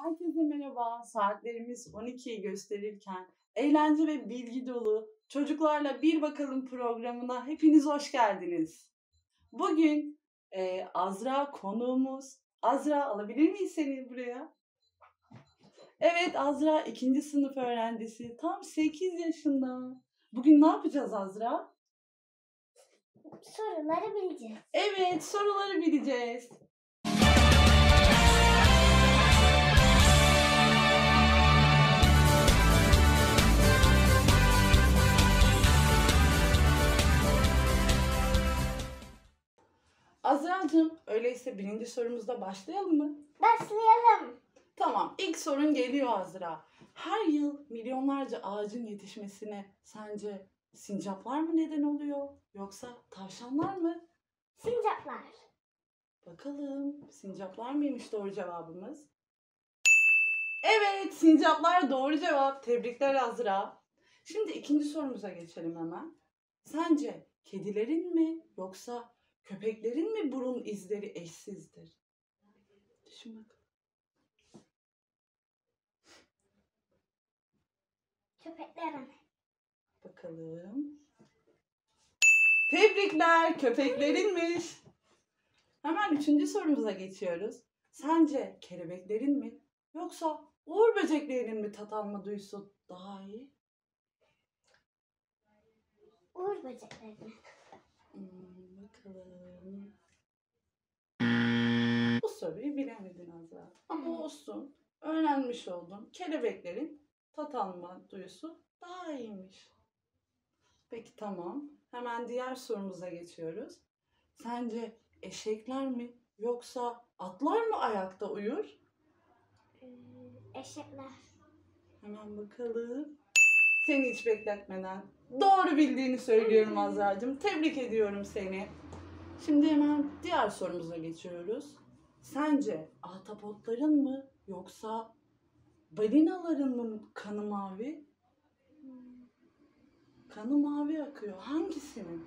Herkese merhaba. Saatlerimiz 12'yi gösterirken eğlence ve bilgi dolu Çocuklarla Bir Bakalım programına hepiniz hoş geldiniz. Bugün Azra konuğumuz. Azra, alabilir miyiz seni buraya? Evet, Azra 2. sınıf öğrencisi. Tam 8 yaşında. Bugün ne yapacağız Azra? Soruları bileceğiz. Evet, soruları bileceğiz. Azra'cığım, öyleyse 1. sorumuzda başlayalım mı? Başlayalım. Tamam, ilk sorun geliyor Azra. Her yıl milyonlarca ağacın yetişmesine sence sincaplar mı neden oluyor yoksa tavşanlar mı? Sincaplar. Bakalım, sincaplar mıymış doğru cevabımız? Evet, sincaplar doğru cevap. Tebrikler Azra. Şimdi 2. sorumuza geçelim hemen. Sence kedilerin mi yoksa köpeklerin mi burun izleri eşsizdir? Düşün bakalım. Köpeklerin. Bakalım. Tebrikler, köpeklerinmiş. Hemen 3. sorumuza geçiyoruz. Sence kelebeklerin mi yoksa uğur böceklerinin mi tat alma duyusu daha iyi? Uğur böceklerini. Bakalım. Bu soruyu bilemedin Azra. Ama olsun. Öğrenmiş oldun. Kelebeklerin tat alma duyusu daha iyiymiş. Peki tamam. Hemen diğer sorumuza geçiyoruz. Sence eşekler mi yoksa atlar mı ayakta uyur? Eşekler. Hemen bakalım. Seni hiç bekletmeden doğru bildiğini söylüyorum Azra'cığım. Tebrik ediyorum seni. Şimdi hemen diğer sorumuza geçiyoruz. Sence ahtapotların mı yoksa balinaların mı kanı mavi? Kanı mavi akıyor. Hangisinin?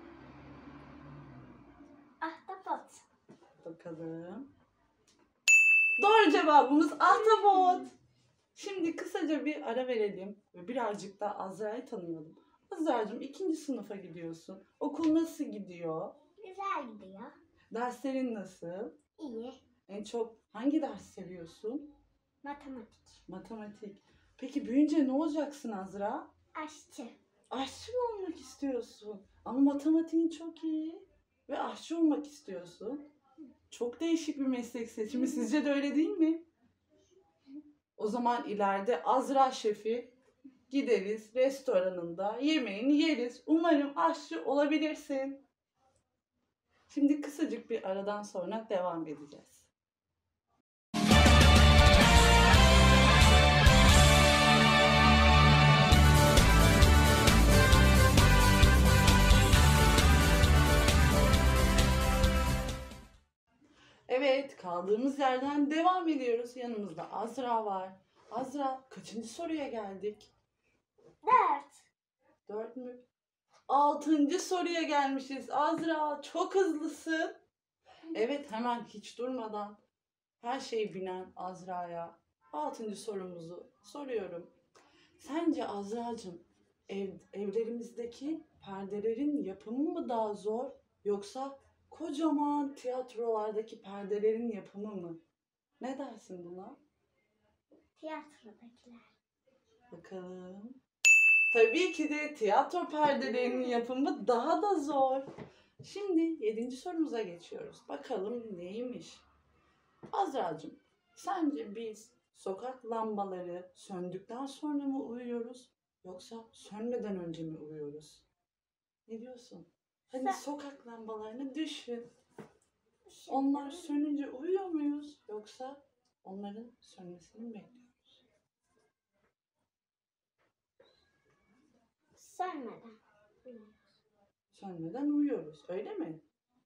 Ahtapot. Bakalım. Doğru cevabımız ahtapot. Şimdi kısaca bir ara verelim ve birazcık da Azra'yı tanıyalım. Azra'cığım 2. sınıfa gidiyorsun. Okul nasıl gidiyor? Güzel gidiyor. Derslerin nasıl? İyi. En çok hangi ders seviyorsun? Matematik. Matematik. Peki büyüyünce ne olacaksın Azra? Aşçı. Aşçı mı olmak istiyorsun? Ama matematiğin çok iyi ve aşçı olmak istiyorsun. Çok değişik bir meslek seçimi. Sizce de öyle değil mi? O zaman ileride Azra Şef'i gideriz restoranında yemeğini yeriz. Umarım aşçı olabilirsin. Şimdi kısacık bir aradan sonra devam edeceğiz. Evet, kaldığımız yerden devam ediyoruz. Yanımızda Azra var. Azra, kaçıncı soruya geldik? 4. 4 mü? 6. soruya gelmişiz. Azra, çok hızlısın. Evet, hemen hiç durmadan her şeyi bilen Azra'ya 6. sorumuzu soruyorum. Sence Azra'cığım evlerimizdeki perdelerin yapımı mı daha zor yoksa kocaman tiyatrolardaki perdelerin yapımı mı? Ne dersin buna? Tiyatrodakiler. Bakalım. Tabii ki de tiyatro perdelerinin yapımı daha da zor. Şimdi 7. sorumuza geçiyoruz. Bakalım neymiş? Azra'cığım, sence biz sokak lambaları söndükten sonra mı uyuyoruz yoksa sönmeden önce mi uyuyoruz? Ne diyorsun? Hadi sokak lambalarını düşün. Onlar sönünce uyuyor muyuz yoksa onların sönmesini mi bekliyoruz? Sönmeden. Sönmeden uyuyoruz, öyle mi?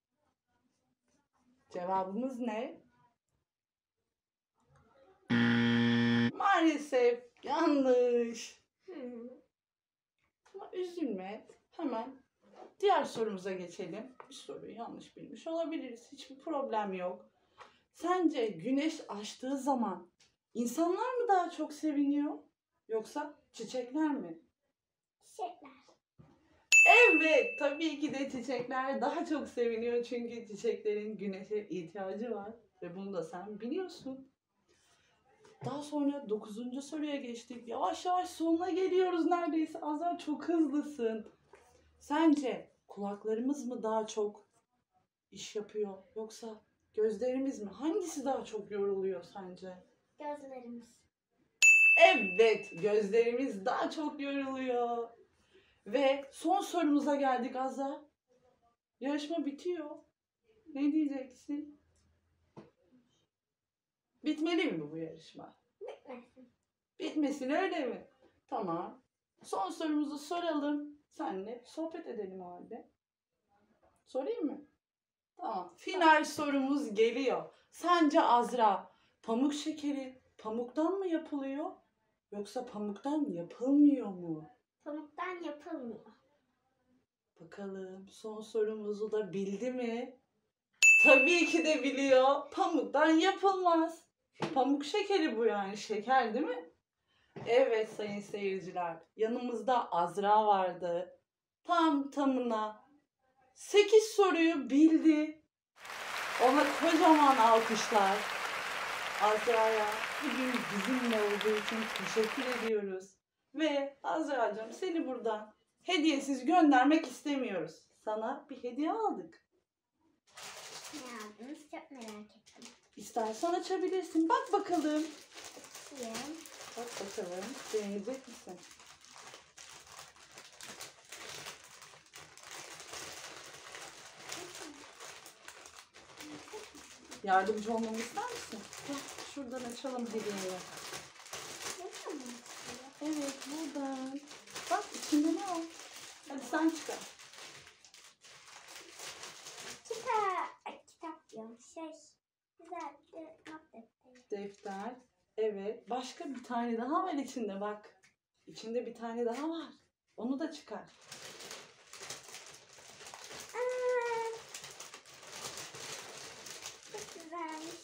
Cevabımız ne? Maalesef yanlış. Ama üzülme. Hemen diğer sorumuza geçelim. Bir soruyu yanlış bilmiş olabiliriz. Hiçbir problem yok. Sence güneş açtığı zaman İnsanlar mı daha çok seviniyor? Yoksa çiçekler mi? Çiçekler. Evet, tabii ki de çiçekler daha çok seviniyor çünkü çiçeklerin güneşe ihtiyacı var ve bunu da sen biliyorsun. Daha sonra 9. soruya geçtik. Yavaş yavaş sonuna geliyoruz neredeyse. Azra çok hızlısın. Sence kulaklarımız mı daha çok iş yapıyor yoksa gözlerimiz mi? Hangisi daha çok yoruluyor sence? Gözlerimiz. Evet, gözlerimiz daha çok yoruluyor. Ve son sorumuza geldik Azra. Yarışma bitiyor. Ne diyeceksin? Bitmeli mi bu yarışma? Bitmesin. Bitmesin öyle mi? Tamam. Son sorumuzu soralım. Seninle sohbet edelim o halde. Sorayım mı? Tamam. Final sorumuz geliyor. Sence Azra pamuk şekeri pamuktan mı yapılıyor? Yoksa pamuktan yapılmıyor mu? Pamuktan yapılmıyor. Bakalım son sorumuzu da bildi mi? Tabii ki de biliyor. Pamuktan yapılmaz. Pamuk şekeri bu yani. Şeker değil mi? Evet sayın seyirciler. Yanımızda Azra vardı. Tam tamına 8 soruyu bildi. Ona kocaman alkışlar. Azra'ya bugün bizimle olduğu için teşekkür ediyoruz. Ve Azra'cığım seni buradan hediyesiz göndermek istemiyoruz. Sana bir hediye aldık. Ne aldınız? Çok merak ettim. İstersen açabilirsin. Bak bakalım. Açayım. Bak bakalım. Beğenecek misin? Yardımcı olmamı ister misin? Gel şuradan açalım hediyeyi. Burada mı? Evet buradan. Bak içinde ne var? Hadi sen çıkar. Kitap diyorum. Güzel bir not defteri. Defter. Evet. Başka bir tane daha var içinde bak. İçinde bir tane daha var. Onu da çıkar. Aa, çok güzelmiş.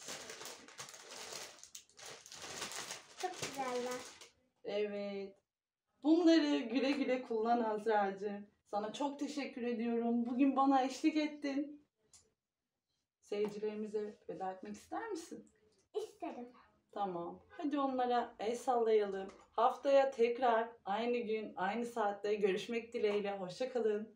Çok güzeller. Evet. Bunları güle güle kullan Azra'cığım. Sana çok teşekkür ediyorum. Bugün bana eşlik ettin. Seyircilerimize veda etmek ister misin? İsterim. Tamam. Hadi onlara el sallayalım. Haftaya tekrar aynı gün, aynı saatte görüşmek dileğiyle. Hoşça kalın.